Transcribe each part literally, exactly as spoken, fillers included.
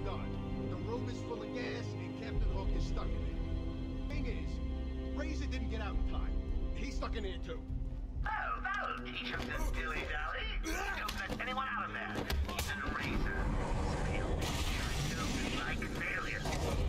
done. The room is full of gas and Captain Hook is stuck in it. Thing is, Razor didn't get out in time. He's stuck in here too. Oh, that'll teach him to dilly-dally. Don't let anyone out of there. Even Razor. He'll be children like failures.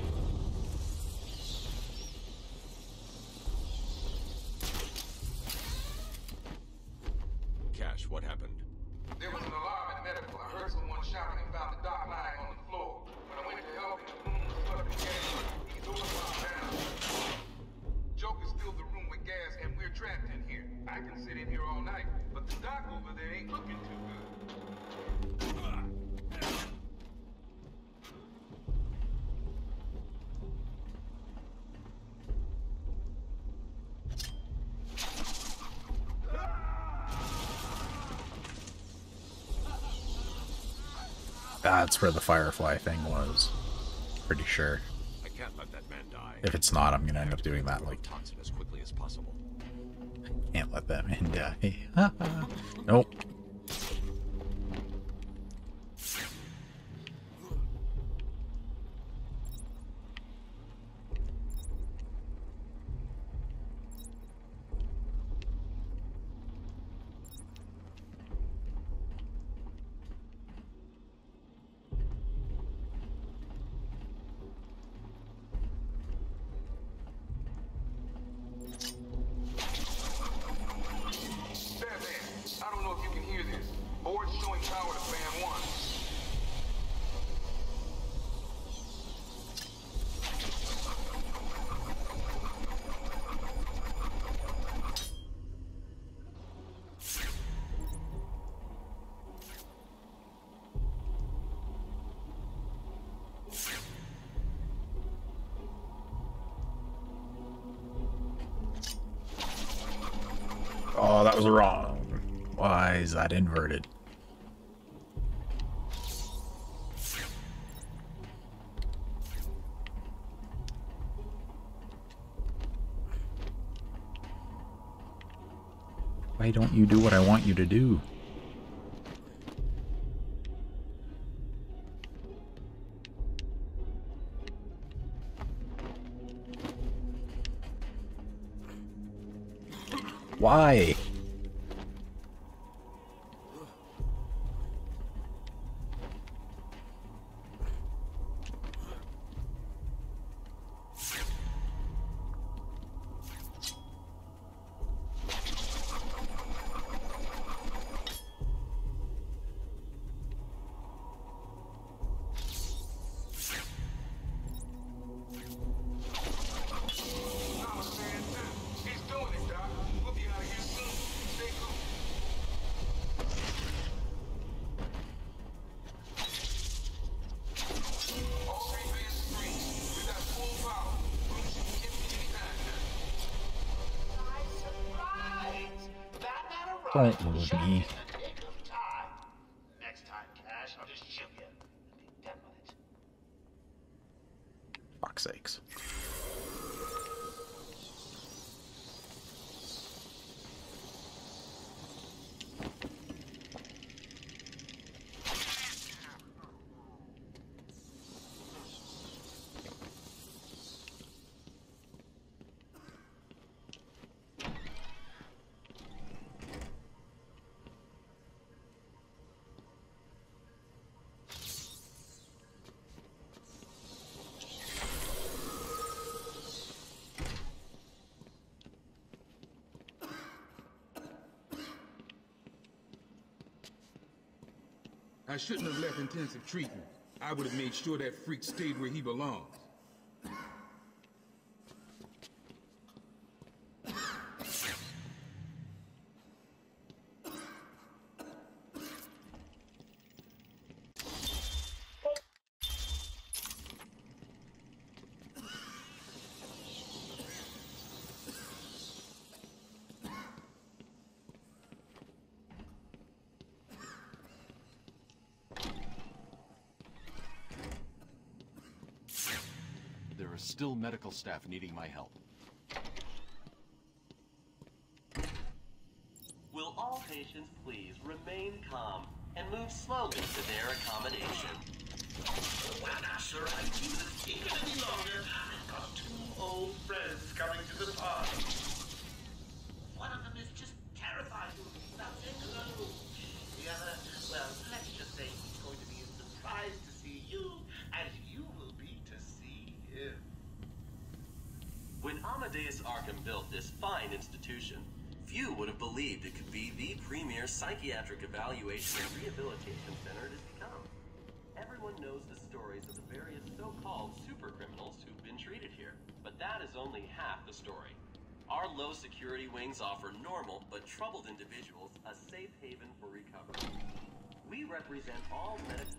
Cash, what happened? There was an alarm at medical. I heard someone shouting and found the doc lying on the floor. When I went to help him, the room was flooded with gas. He's overwhelmed down. Joker's filled the room with gas and we're trapped in here. I can sit in here all night, but the doc over there ain't looking too good. That's where the Firefly thing was. Pretty sure. I can't let that man die. If it's not, I'm gonna end up doing that like Thompson as quickly as possible. can't let that man die. Nope. Oh, that was wrong. Why is that inverted? Why don't you do what I want you to do? Why? Don't move me. Next time, Cash, I'll just shoot you and be done with it. Fuck's sakes. I shouldn't have left intensive treatment. I would have made sure that freak stayed where he belongs. There are still medical staff needing my help. Will all patients please remain calm and move slowly to their accommodation? Well, now, right. Even if it's taken any longer, I've got two old friends coming to the party. One of them is just terrified of nothing alone. The other, well, let's just say he's going to be as surprised to see you as you will be to see him. When Amadeus Arkham built this fine institution, few would have believed it could be the premier psychiatric evaluation and rehabilitation center it has become. Everyone knows the stories of the various so-called supercriminals who've been treated here, but that is only half the story. Our low security wings offer normal but troubled individuals a safe haven for recovery. We represent all medical...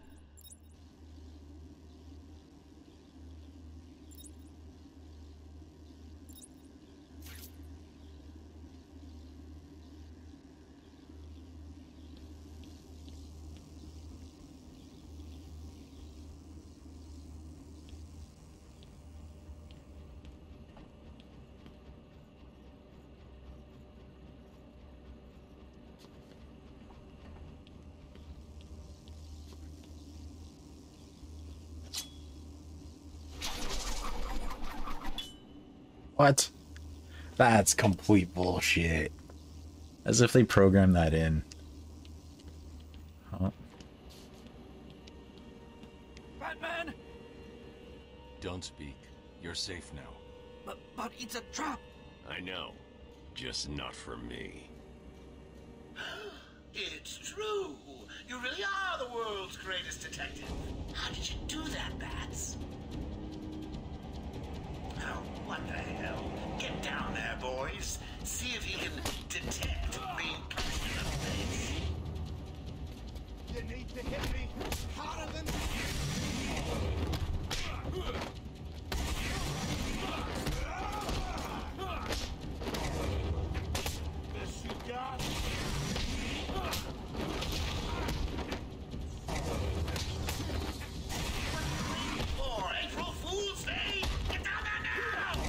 What? That's complete bullshit. As if they programmed that in. Huh? Batman! Don't speak. You're safe now. But, but it's a trap. I know. Just not for me. It's true. You really are the world's greatest detective. How did you do that, Bats? Oh, what the hell? Get down there, boys. See if you can detect me punching in the face. You need to hit me harder than this. You got. For April Fool's Day! Get down there now!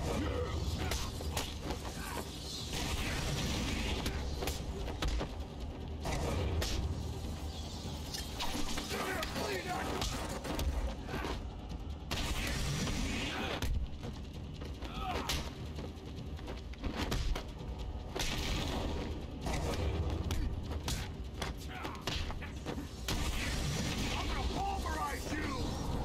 I'm gonna pulverize you!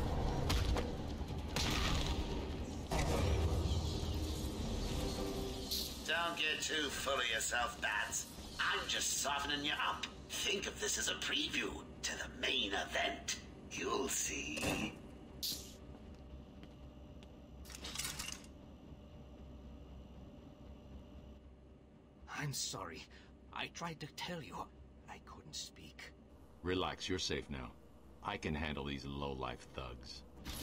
Don't get too full of yourself, Bats. I'm just softening you up. Think of this as a preview to the main event. You'll see. I'm sorry. I tried to tell you. I couldn't speak. Relax, you're safe now. I can handle these low-life thugs.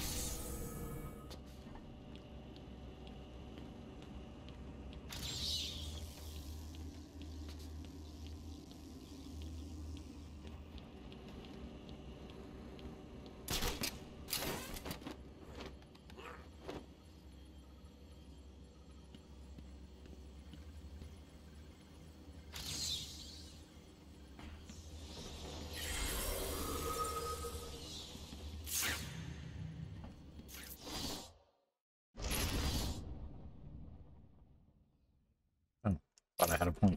Oh, thought I had a point.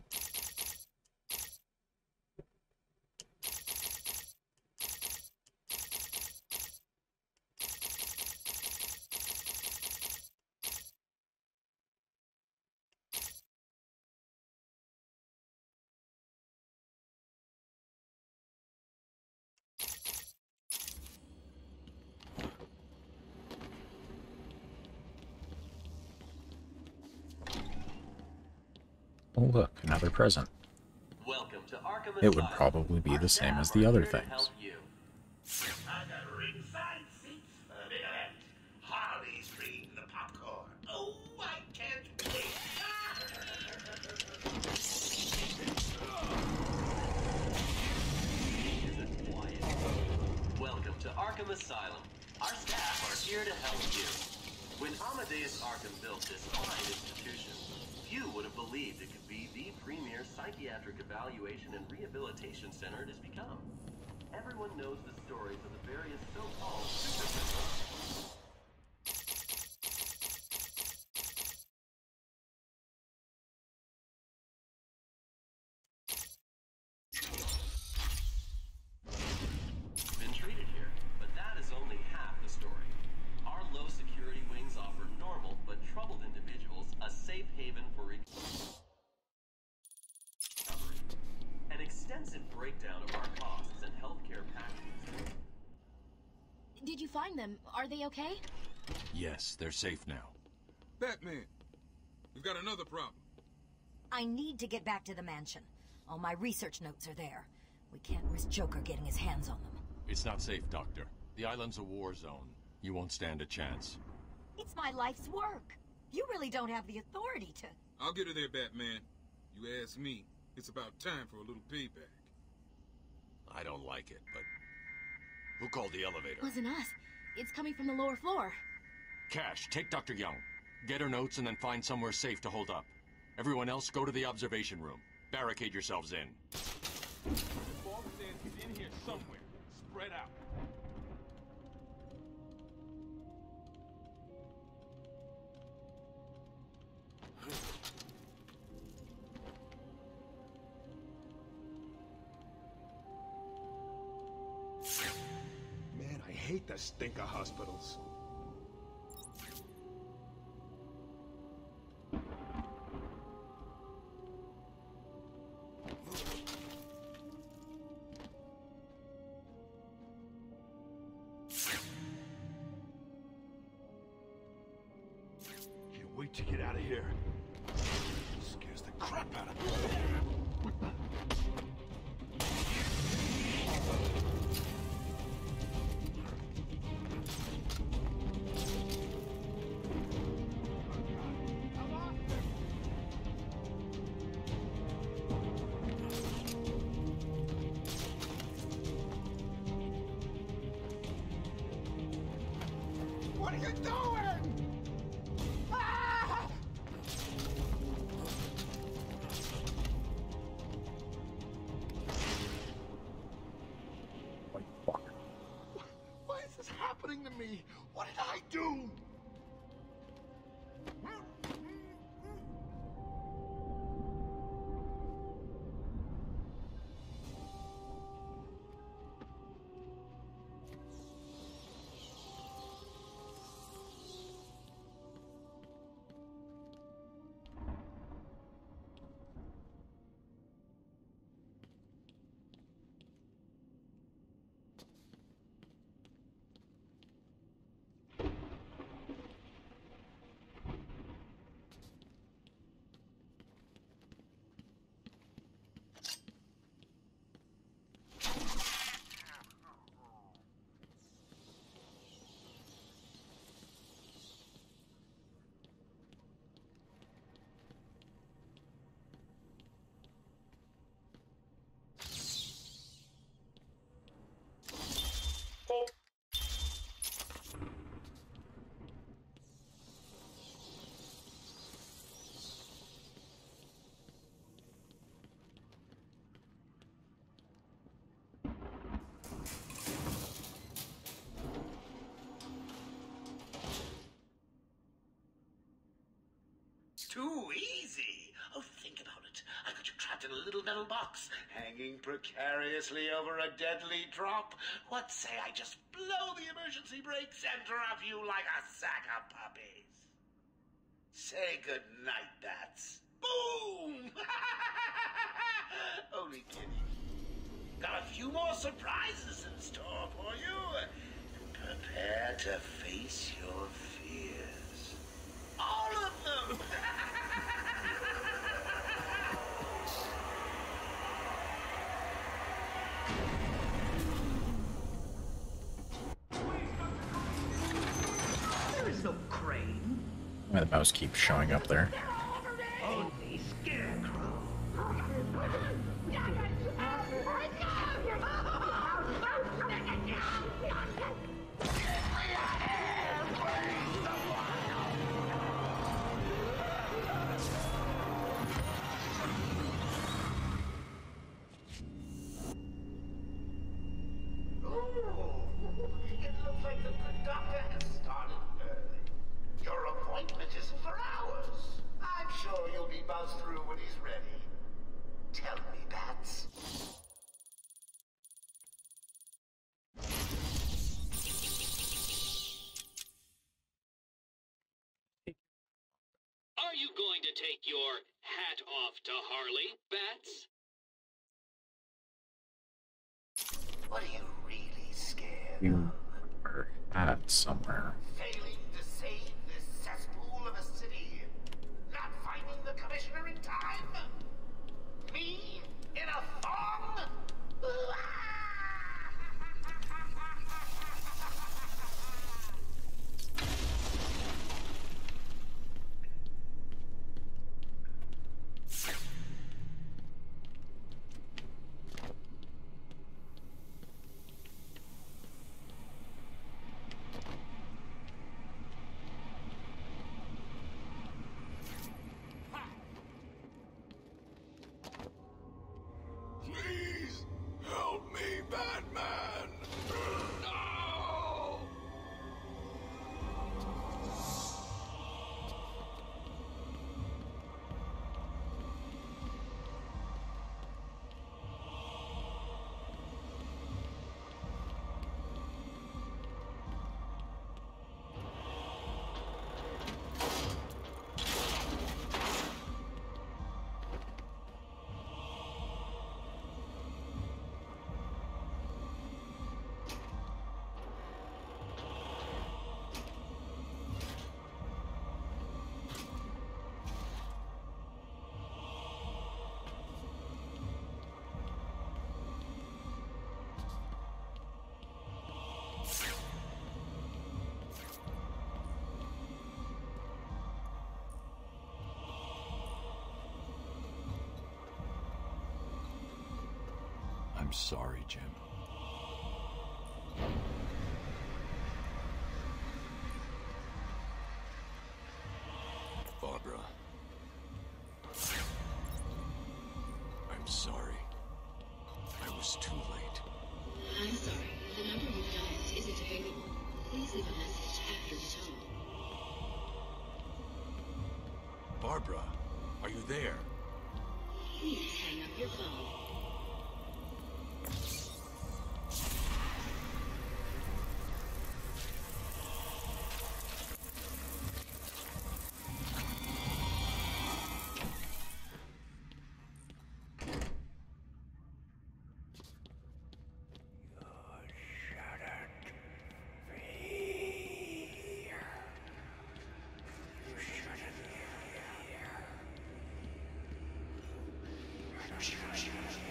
Oh look, another present. Welcome to Arkham It would Asylum. probably be Our the same staff as the are other here to things. help you. I got ringside seats for the big event. Harley's bringing the popcorn. Oh, I can't wait. Isn't quiet. Welcome to Arkham Asylum. Our staff are here to help you. When Amadeus Arkham built this fine institution, few would have believed it could be the premier psychiatric evaluation and rehabilitation center it has become. Everyone knows the stories of the various so-called supercriminals, Did you find them? Are they okay? Yes, they're safe now. Batman, we've got another problem. I need to get back to the mansion. All my research notes are there. We can't risk Joker getting his hands on them. It's not safe, Doctor. The island's a war zone. You won't stand a chance. It's my life's work. You really don't have the authority to... I'll get her there, Batman. You ask me, it's about time for a little payback. I don't like it, but... Who called the elevator? Wasn't us. It's coming from the lower floor. Cash, take Doctor Young. Get her notes and then find somewhere safe to hold up. Everyone else, go to the observation room. Barricade yourselves in. Boss says he's in here somewhere. Spread out. Man, I hate the stinker hospitals. Can't wait to get out of here. Scares the crap out of me. What are you doing? Ah! Like, fuck. Why is this happening to me? What did I do? Too easy. Oh, think about it. I got you trapped in a little metal box, hanging precariously over a deadly drop. What say I just blow the emergency brake center of you like a sack of puppies? Say good night, bats. Boom! Only kidding. Got a few more surprises in store for you. Prepare to face your fears. All of them! There is no crane. Why the mouse keeps showing up there. Only Scarecrow. It looks like the good doctor has started early. Your appointment isn't for hours. I'm sure you'll be buzzed through when he's ready. Tell me, Bats. Are you going to take your hat off to Harley, Bats? What are you really scared You of? are hat somewhere. Failing to save this cesspool of a city. Not finding the commissioner in time. Me in a thong? Please help me, Batman! No! I'm sorry, Jim. Barbara. I'm sorry. I was too late. I'm sorry. The number you've dialed isn't available. Please leave a message after the tone. Barbara, are you there? Please hang up your phone. You shouldn't be here.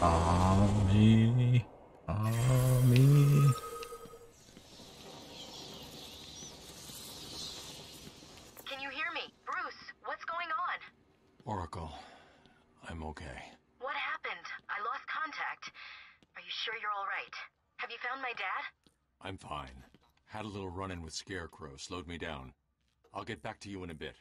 Ah, me. Ah, me. Can you hear me? Bruce, what's going on? Oracle, I'm okay. What happened? I lost contact. Are you sure you're all right? Have you found my dad? I'm fine. Had a little run-in with Scarecrow, slowed me down. I'll get back to you in a bit.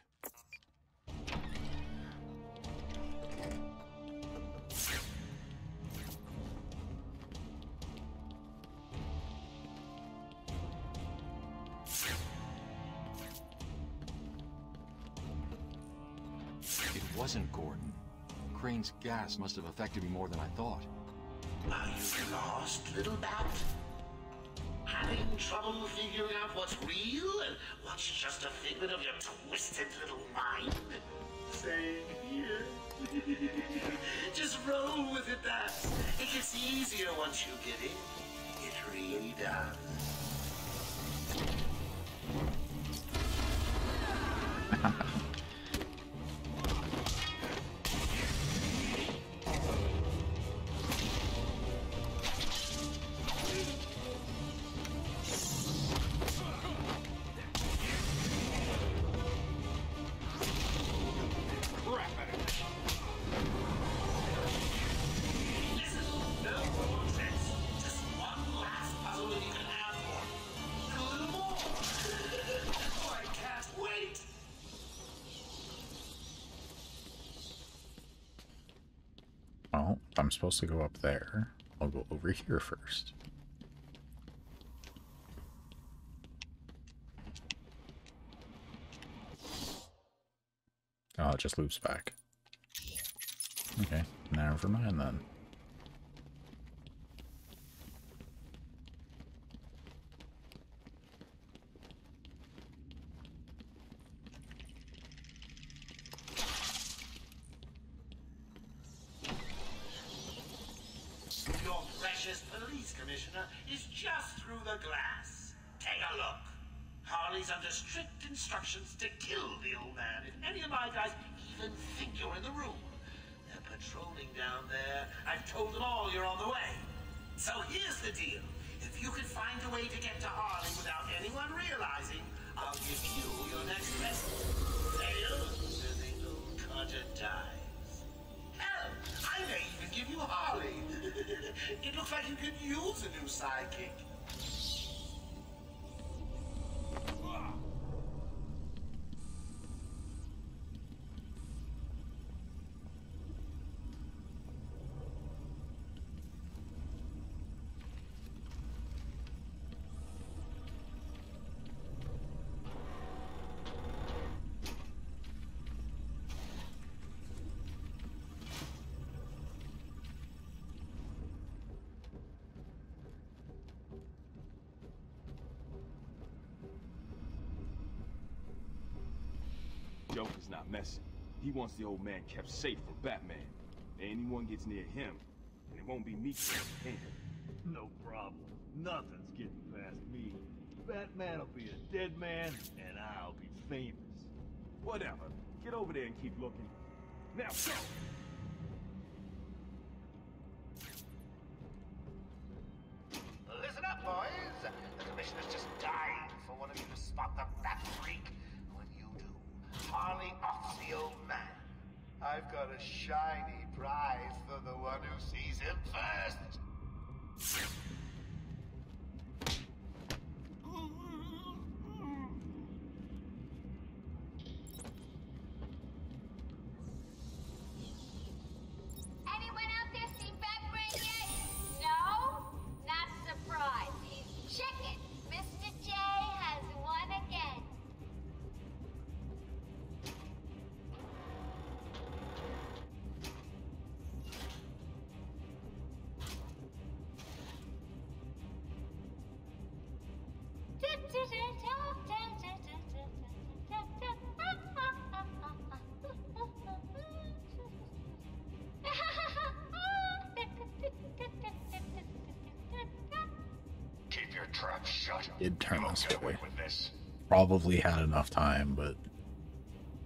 It wasn't Gordon. Crane's gas must have affected me more than I thought. Are you lost, little bat? Having trouble figuring out what's real and what's just a figment of your twisted little mind? Same here. Just roll with it, Bat. It gets easier once you get it. It really does. Well, if I'm supposed to go up there, I'll go over here first. Oh, it just loops back. Okay, never mind then. Your precious police commissioner is just through the glass. Take a look. Harley's under strict instructions to kill the old man if any of my guys even think you're in the room. They're patrolling down there. I've told them all you're on the way. So here's the deal. If you can find a way to get to Harley without anyone realizing, I'll give you your next message. Fail, then the old Carter dies. Hell, I may even give you Harley. It looks like you could use a new sidekick. Joker's not messing. He wants the old man kept safe from Batman. Anyone gets near him, and it won't be me killing him. No problem. Nothing's getting past me. Batman will be a dead man, and I'll be famous. Whatever. Get over there and keep looking. Now go! Listen up, boys. The commissioner's just dying for one of you to spot the Bat Freak. When you do, Harley offs the old man. I've got a shiny prize for the one who sees him first. Anyone out there seen Batman yet? No? Not surprised. Check it. Mister J has won again. Keep your trap shut. Did turn You won't this get away way. with this. Probably had enough time, but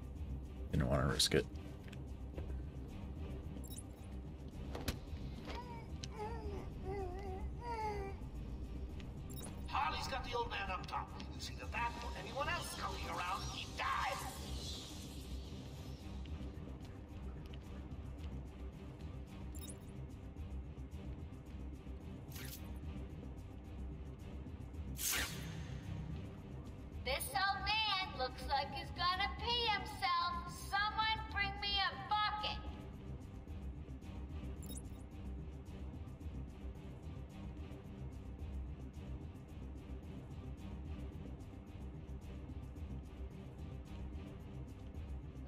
didn't want to risk it.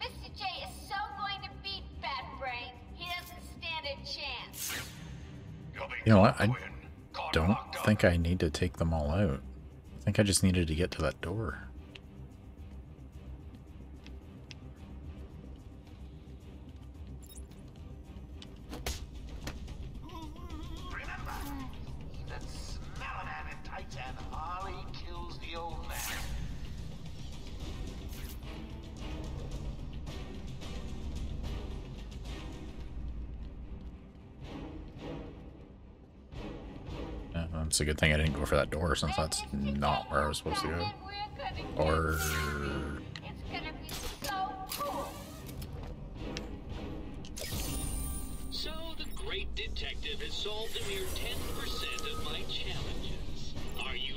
Mister J is so going to beat Bat Brain, he doesn't stand a chance. You know what? I don't think I need to take them all out. I think I just needed to get to that door. Remember, even Smell-O-Man in Titan Harley kills the old man. Yeah, it's a good thing I didn't go for that door since that's not where I was supposed to go. Or... It's gonna be so cool. So the great detective has solved a mere ten percent of my challenges. Are you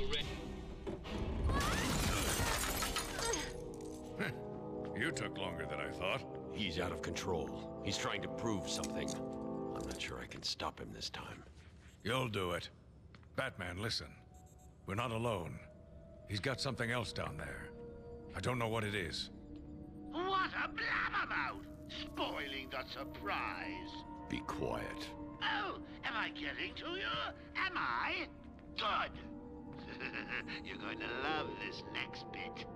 ready? You took longer than I thought. He's out of control. He's trying to prove something. I'm not sure I can stop him this time. You'll do it. Batman, listen. We're not alone. He's got something else down there. I don't know what it is. What a blabbermouth! Spoiling the surprise. Be quiet. Oh, am I getting to you? Am I? Good. You're going to love this next bit.